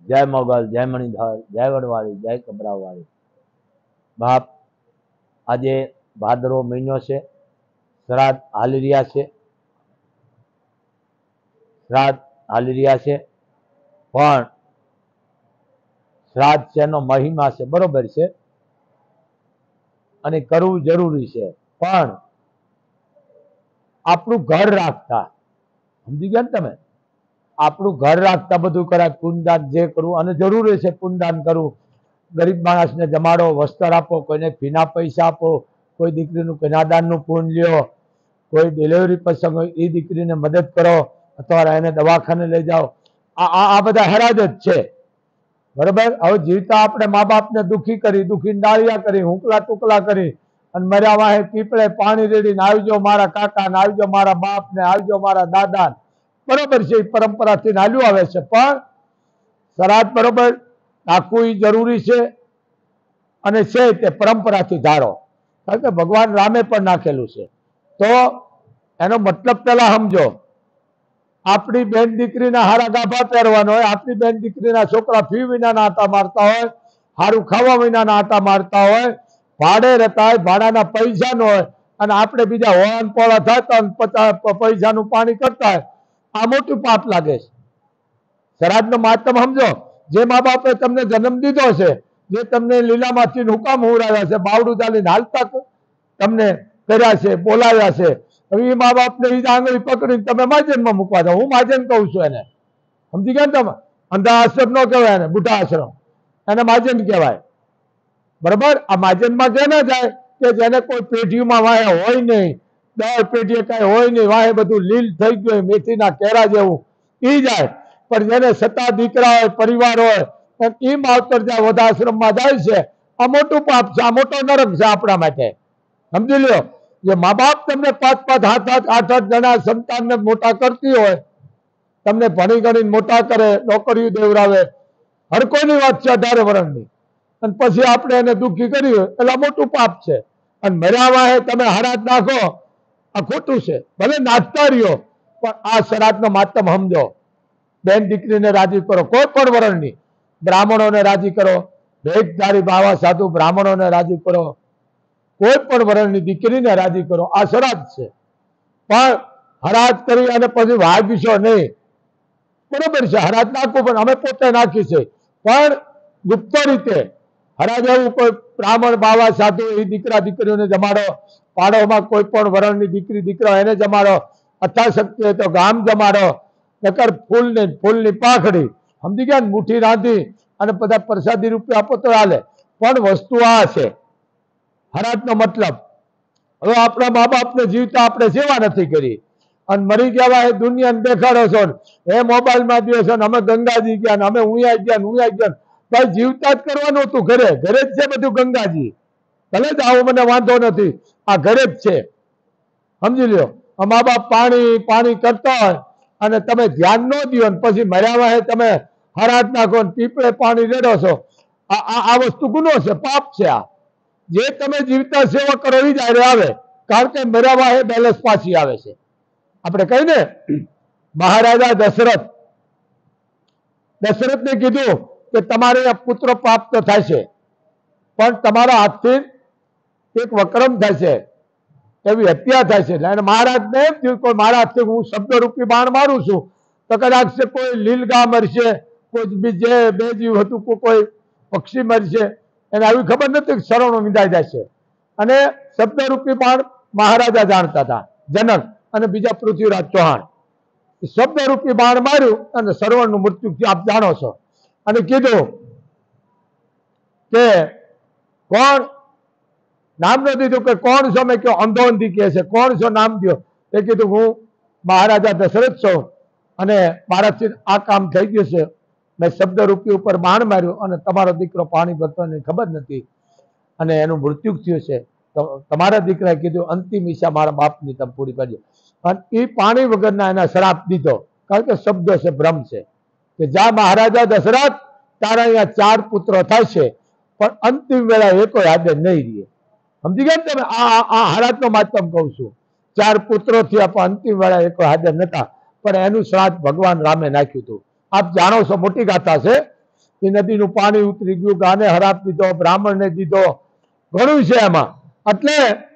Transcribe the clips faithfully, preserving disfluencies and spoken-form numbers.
जय मोगल, जय मणिधर, जय वडवाड़ी, जय कबरावाड़ी। बाप आज भादरो महीनो से श्राद्ध हाली रह्या छे, श्राद्ध हाली रह्या छे, पण श्राद्ध छेनो महिमा छे, बरोबर छे, अने करવું जरूरी छे, पण आपणुं घर राखता समजी गया ने तमे? आपणुं घर राखता बधुं कराय, पुण्यदान जे करવું अने जरूरी छे पुण्यदान करવું। गरीब माणसने जमाडो, वस्त्र आपो, कोईने फीना पैसा आपो, कोई दीकरीनुं कन्यादाननुं पुण्य ल्यो, कोई डिलिवरी प्रसंग होय ए दीकरीने मदद करो, अथवा एने दवाखाने लई जाओ। आ आ आ बधा हराज ज छे, बराबर। हवे जीवता आपणे मा बापने दुखी करी, दुखी डाळिया करी, हुकला टुकला करी, अने मर्या वाहे पीपळे पाणी रेડીને આવજો મારા કાકા ને આવજો મારા બાપ ને આવજો મારા દાદા, बरोबर છે, परंपराथी हाल्યું આવે છે। પણ શ્રાદ્ધ बरोबर રાખવું ઈ જરૂરી છે અને છે તે પરંપરાથી ધારો, કારણ કે ભગવાન રામે પણ નાખેલું છે। તો એનો મતલબ પેલા સમજો। આપણી બેન દીકરીના હારા ગાભા પહેરવાનો હોય, આપણી બેન દીકરીના છોકરા ફી વિનાના આટા મારતા હોય, સારું ખાવા વિનાના આટા મારતા હોય, ભાડે રહેતા હોય, ભાડાના પૈસા ન હોય, અને આપણે બીજા હોવાન પોળા થતા પચાસ પૈસાનું પાણી કરતા હોય, આ મોટું પાપ લાગે છે। શ્રાદ્ધનો મહત્તમ સમજો। જે મા બાપે તમને જન્મ દીધો છે, જે તમને લીલામાંથી હુકામ હુરાવ્યા છે, બાવડું ચાલીને હાલતા તમને કર્યા છે, બોલાવ્યા છે, હવે એ મા બાપને એ આંગળી પકડીને તમે માજનમાં મૂકવા દો। હું માજન કહું છું એને, સમજી ગયા ને તમે? અંધા આશ્રમ ન કહેવાય એને, બુઢા આશ્રમ, એને માજન કહેવાય, બરાબર। આ માજનમાં કેને જાય કે જેને કોઈ પેઢીમાં વાહે હોય નહીં, દર પેઢીએ કઈ હોય નહીં, વાહે બધું લીલ થઈ ગયું મેથીના કેરા જેવું, એ જાય। પણ જેને સત્તા દીકરા હોય, પરિવાર હોય, એ માવતર જાય વૃદ્ધાશ્રમમાં જાય છે, આ મોટું પાપ છે, આ મોટો નરક છે આપણા માટે, સમજી લ્યો। જે મા બાપ તમને પાંચ પાંચ આઠ આઠ આઠ આઠ જણા સંતાનને મોટા કરતી હોય, તમને ભણી ગણીને મોટા કરે, નોકરીઓ દેવડાવે, હર કોઈની વાત છે અઢારે વર્ષની, અને પછી આપણે એને દુઃખી કર્યું એટલે મોટું પાપ છે। અને મર્યા વાહે તમે હરાજ નાખો, આ ખોટું છે। ભલે નાચતા રહ્યો, પણ આ શ્રાદ્ધનો મહત્તમ સમજો। બેન દીકરીને રાજી કરો, કોઈ પણ વર્ણની, બ્રાહ્મણોને રાજી કરો, ભેખધારી બાવા સાધુ બ્રાહ્મણોને રાજી કરો, કોઈ પણ વર્ણની દીકરીને રાજી કરો, આ શ્રાદ્ધ છે। પણ હરાજ કરી અને પછી વાગીશો નહીં, બરોબર છે, હરાજ નાખવું પણ અમે પોતે નાખી છે, પણ ગુપ્ત રીતે હરાજ એવું કોઈ બ્રાહ્મણ બાવા સાધુ એ દીકરા દીકરીઓને જમાડો, પાડોમાં કોઈ પણ વર્ણની દીકરી દીકરા એને જમાડો, અથાશક્તિ હોય તો ગામ જમાડો, નકર ફૂલ ને ફૂલની પાંખડી, સમજી ગયા ને, મુઠ્ઠી રાંધી અને બધા પ્રસાદી રૂપે આપો તો હાલે। પણ વસ્તુ આ છે હરાજનો મતલબ। હવે આપણા મા બાપને જીવતા આપણે સેવા નથી કરી, અને મરી ગયા એ દુનિયાને દેખાડો છો, એ મોબાઈલમાં દો છો, અમે ગંગાજી ગયા ને અમે ઉયા ગયા ને ઉયા ગયા, ભાઈ જીવતા જ કરવાનું હતું, ઘરે ઘરે જ છે બધું ગંગાજી, ભલે જ આવો મને વાંધો નથી, આ ઘરે જ છે, સમજી લ્યો। મા બાપ પાણી પાણી કરતા હોય અને તમે ધ્યાન ન દો, પછી મર્યા વાહે તમે હરાજ નાખો ને પીપળે પાણી રેડો છો, આ આ વસ્તુ ગુનો છે, પાપ છે। આ જે તમે જીવતા સેવા કરો એ જ આવે, કારણ કે મર્યા વાહે બેલેન્સ પાછી આવે છે। આપણે કહીએ ને મહારાજા દશરથ, દશરથને કીધું કે તમારે પુત્ર પ્રાપ્ત થાય છે, પણ તમારા હાથથી એક વક્રમ થાય છે, એવી હત્યા થાય છે, એટલે મહારાજને એમ થયું કોઈ મારા હાથથી હું શબ્દરૂપી બાણ મારું છું તો કદાચ કોઈ લીલગા મરશે, કોઈ બીજે બે જીવ હતું, કોઈ પક્ષી મરશે, એને આવી ખબર નથી કે શરણો વિંધાઈ જાય છે, અને શબ્દરૂપી બાણ મહારાજા જાણતા હતા, જનક અને બીજા પૃથ્વીરાજ ચૌહાણ, શબ્દરૂપી બાણ માર્યું અને સર્વણનું મૃત્યુ થયું, આપ જાણો છો। અને કીધું કે કોણ નામ ન દીધું કે કોણ છો, મેં કયો અંધો અંધી કહે છે, કોણ છો નામ દો, એ કીધું હું મહારાજા દશરથ છું, અને મારાથી આ કામ થઈ ગયું છે, મેં શબ્દરૂપી ઉપર બાણ માર્યું અને તમારો દીકરો પાણી ભરતો એને ખબર નથી અને એનું મૃત્યુ થયું છે, તો તમારા દીકરાએ કીધું અંતિમ ઈચ્છા મારા બાપની તમે પૂરી કરજો, અને એ પાણી વગરના એના શ્રાપ દીધો, કારણ કે શબ્દો છે, ભ્રમ છે, કે જા મહારાજા દશરથ તારા અહીંયા ચાર પુત્રો થાય છે, પણ અંતિમ વેળા એ કોઈ હાજર નહીં રહે, સમજી ગયા તમે? આ આ હરાજનો મહત્તમ કહું છું, ચાર પુત્રો થયા પણ અંતિમ વેળા એ કોઈ હાજર નતા, પણ એનું શ્રાદ્ધ ભગવાન રામે નાખ્યું હતું, આપ જાણો છો, મોટી ગાથા છે। એ નદીનું પાણી ઉતરી ગયું, ગાને હરાપ દીધો, બ્રાહ્મણને દીધો, ઘણું છે એમાં. એટલે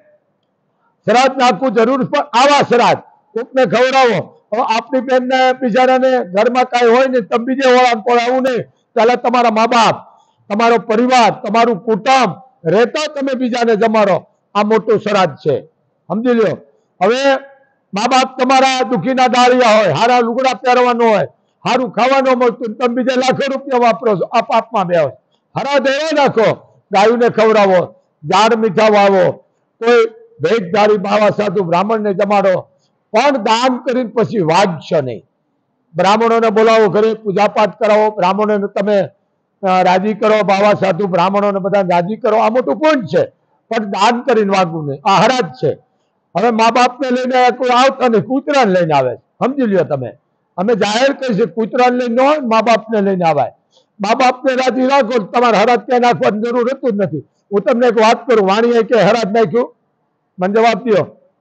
શ્રાદ્ધ નાખવું જરૂર, પણ આવા શ્રાદ્ધ કોકને ખવડાવો. હવે આપણી બેનને બિચારાને ઘરમાં કાંઈ હોય ને તમે બીજે વળાંક પડાવવું નહીં. પહેલા તમારા મા બાપ, તમારો પરિવાર, તમારું કુટુંબ રહેતા તમે બીજાને જમાડો. આ મોટું શ્રાદ્ધ છે, સમજી લ્યો. હવે મા બાપ તમારા દુખીના દાળિયા હોય, હારા લુગડા પહેરવાનું હોય, સારું ખાવાનું મળતું, તમે બીજા લાખો રૂપિયા વાપરો છો, આ પાપમાં બે હરા દેવા નાખો. ગાયોને ખવડાવો, ઝાડ મીઠા વાવો, કોઈ ભેટધારી બાવા સાધુ બ્રાહ્મણને જમાડો, પણ દાન કરીને પછી વાગશો નહીં. બ્રાહ્મણોને બોલાવો, ઘરે પૂજાપાઠ કરાવો, બ્રાહ્મણોને તમે રાજી કરો, બાવા સાધુ બ્રાહ્મણોને બધા રાજી કરો. આ મોટું પુણ્ય છે, પણ દાન કરીને વાગવું નહીં. આ હરાજ છે. હવે મા બાપને લઈને કોઈ આવતા નહીં, કૂતરાને લઈને આવે, સમજી લ્યો તમે. અમે જાહેર કહીશું, કૂતરાને લઈને હોય, મા બાપને લઈને આવાય. મા બાપને રાજી રાખો, તમારે હરાજ ક્યાં નાખવાની જરૂર હતું જ નથી. હું તમને એક વાત કરું, વાણીએ કે હરાજ નાખ્યું? મને જવાબ દો.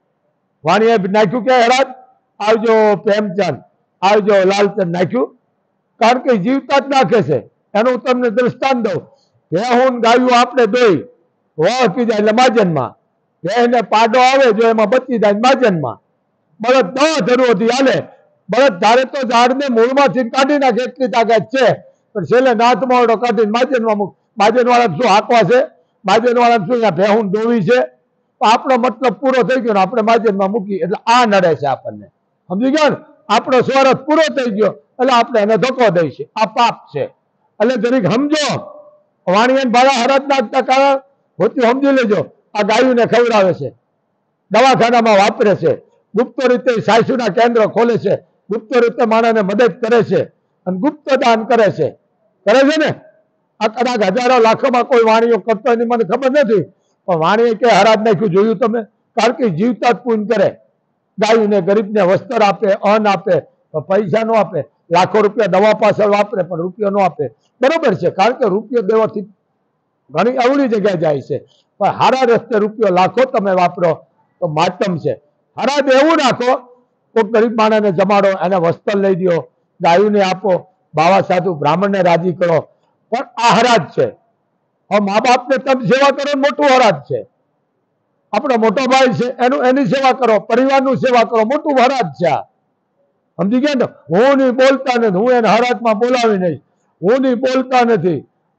વાણીએ નાખ્યું કે હરાજ? આવજો પ્રેમચંદ, આવજો લાલચંદ, નાખ્યું? કારણ કે જીવતા જ નાખે છે. એનું તમને દ્રષ્ટાંત દઉં. ભેહું ગાયું આપણે દોઈ વળકી જાય એટલે માજનમાં, ભેહને પાડો આવે જો એમાં બચી જાય માજનમાં. બળદ દવા જરૂરથી હાલે. બળદ ધારે તો ઝાડને મૂળમાંથી કાઢી નાખે એટલી તાકાત છે, પણ છેલ્લે નાથમાં ઓળો કાઢીને માજનમાં મૂક. માજન વાળા શું હાંકવા છે? માજન વાળા શું અહીંયા ભેહું દોવી છે? આપણો મતલબ પૂરો થઈ ગયો ને આપણે માજનમાં મૂકી એટલે આ નડે છે આપણને, સમજી ગયા ને? આપણો સ્વરથ પૂરો થઈ ગયો એટલે આપણે એને ધક્કો દઈશું. આ પાપ છે. એટલે જરીક સમજો. વાણિયાને ભાડા હરાજ નાખતા કારણ હોતી સમજી લેજો. આ ગાયોને ખવડાવે છે, દવાખાનામાં વાપરે છે, ગુપ્ત રીતે સાસુના કેન્દ્ર ખોલે છે, ગુપ્ત રીતે માણસને મદદ કરે છે, અને ગુપ્ત દાન કરે છે. કરે છે ને? આ કદાચ હજારો લાખોમાં કોઈ વાણીઓ કરતો એની મને ખબર નથી, પણ વાણીએ કે હરાજ નાખ્યું જોયું તમે? કારણ કે જીવતા જ પૂન કરે. ગાયોને ગરીબને વસ્ત્ર આપે, અન્ન આપે, પૈસા નો આપે. લાખો રૂપિયા દવા પાછળ વાપરે પણ રૂપિયો ન આપે. બરોબર છે, કારણ કે રૂપિયો દેવાથી ઘણી અવળી જગ્યાએ જાય છે, પણ હારા રસ્તે રૂપિયો લાખો તમે વાપરો તો માતમ છે. હરાજ એવું રાખો, કોઈ ગરીબ માણસને જમાડો, એને વસ્ત્ર લઈ દો, ગાયોને આપો, બાવા સાધુ બ્રાહ્મણને રાજી કરો, પણ આ હરાજ છે. હવે મા બાપને તમે સેવા કરો, મોટું હરાજ છે. આપણો મોટો ભાઈ છે એનું એની સેવા કરો, પરિવારનું સેવા કરો, મોટું હરાજ છે આ, સમજી ગયા ને? હું નહીં બોલતા નથી, હું એને હરાજમાં બોલાવી નહીં, હું નહીં બોલતા નથી,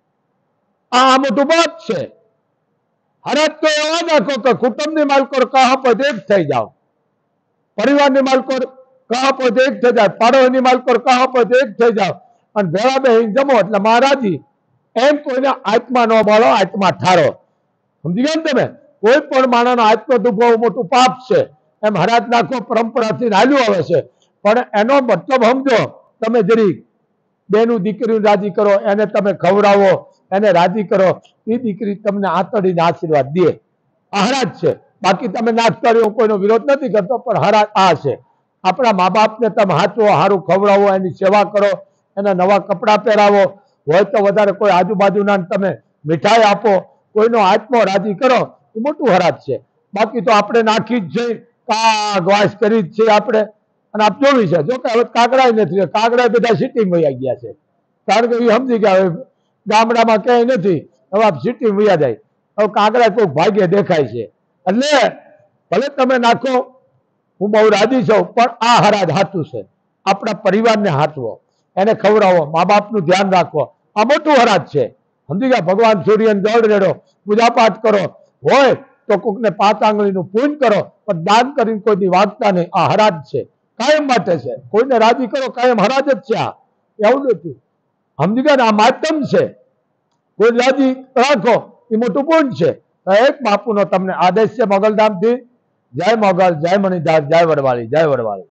આ મોટું પાપ છે. હરાજ તો એવા નાખો કે કુટુંબની માલકોર કહા પર એક થઈ જાઓ, પરિવારની માલકોર કહા પર એક થઈ જાય, પાડોશની માલકોર કહા પર એક થઈ જાઓ, અને ભેળા બેહીને જમો એટલે મહારાજી. એમ કોઈને આત્મા ન બાળો, આત્મા ઠારો, સમજી ગયા ને તમે? કોઈ પણ માણસનો આત્મા દુભાવ મોટું પાપ છે. એમ હરાજ નાખો પરંપરાથી હાલ્યું આવે છે, પણ એનો મતલબ સમજો. તમે જરી બેનું દીકરીને રાજી કરો, એને તમે ખવડાવો, એને રાજી કરો, એ દીકરી તમને આંતડીને આશીર્વાદ દે. આ હરાજ છે. બાકી તમે નાખતા રહ્યો, કોઈનો વિરોધ નથી કરતો, પણ હરાજ આ છે. આપણા મા બાપને તમે હાચવો, સારું ખવડાવો, એની સેવા કરો, એને નવા કપડાં પહેરાવો, હોય તો વધારે કોઈ આજુબાજુના તમે મીઠાઈ આપો, કોઈનો આત્મો રાજી કરો, એ મોટું હરાજ છે. બાકી તો આપણે નાખી જ છે, કાગ વાસ કરી જ છે આપણે. અને આપ જોવી છે, જો કે હવે કાગડા નથી, કાગડા બધા સિટી વયા ગયા છે, કારણ કે એ સમજી ગયા હવે ગામડામાં ક્યાંય નથી, હવે આપ સિટી વયા જાય. હવે કાગડા કોઈ ભાગ્ય દેખાય છે. એટલે ભલે તમે નાખો, હું બહુ રાજી છું, પણ આ હરાજ હાચું છે. આપણા પરિવારને હાચવો, એને ખવડાવો, મા બાપનું ધ્યાન રાખવો, આ મોટું હરાજ છે, સમજી ગયા? ભગવાન સૂર્યને જળ રેડો, પૂજાપાઠ કરો, હોય તો કોકને પાંચ આંગળીનું પૂન કરો, પણ દાન કરીને કોઈની વાગતા નહીં. આ હરાજ છે, કાયમ માટે છે. કોઈને રાજી કરો, કાયમ હરાજ જ છે. આ એવું નથી, સમજી ગયા ને? આ માધ્યમ છે. કોઈ રાજી રાખો એ મોટું પૂન છે. એક બાપુનો તમને આદેશ છે મોગલધામથી. જય મોગલ, જય મણિધાર, જય વડવાળી, જય વડવાળી.